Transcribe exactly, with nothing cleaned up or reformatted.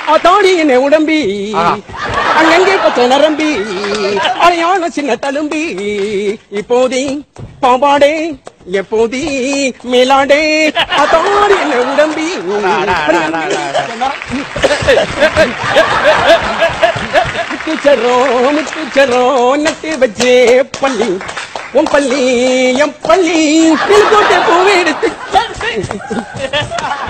அதாடி என்ன உடம்பி அங்கங்கே பச்சை நரம்பி அழையான சின்ன தலும்பி இப்போதி பாம்பாடே எப்போதி மேலாடே அதாடி என்ன உடம்பி முத்துச்சரோ முத்துச்சரோ நட்டு வச்சே பள்ளி உன் பள்ளி எம் பள்ளி போட்டு பூவே எடுத்து